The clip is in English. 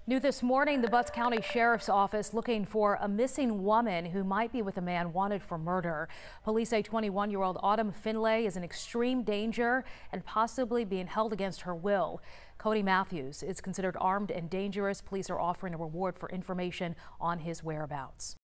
New this morning, the Butts County Sheriff's Office looking for a missing woman who might be with a man wanted for murder. Police say 21-year-old Autumn Finlay is in extreme danger and possibly being held against her will. Cody Matthews is considered armed and dangerous. Police are offering a reward for information on his whereabouts.